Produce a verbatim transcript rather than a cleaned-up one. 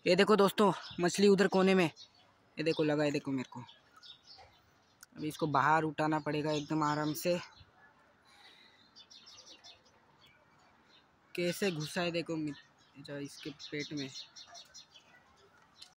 ये देखो दोस्तों, मछली उधर कोने में, ये देखो लगा, ये देखो मेरे को। अभी इसको बाहर उठाना पड़ेगा एकदम आराम से। कैसे घुसा है देखो इसके पेट में।